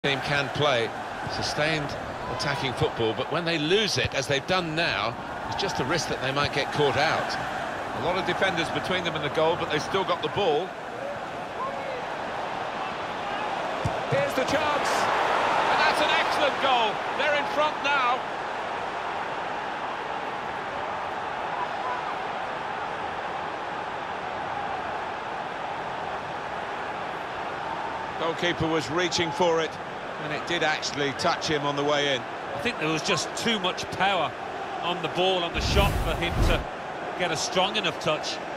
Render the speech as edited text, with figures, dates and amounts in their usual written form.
Team can play sustained attacking football, but when they lose it, as they've done now, it's just a risk that they might get caught out. A lot of defenders between them and the goal, but they've still got the ball. Here's the chance, and that's an excellent goal. They're in front now. Goalkeeper was reaching for it, and it did actually touch him on the way in. I think there was just too much power on the ball, on the shot, for him to get a strong enough touch.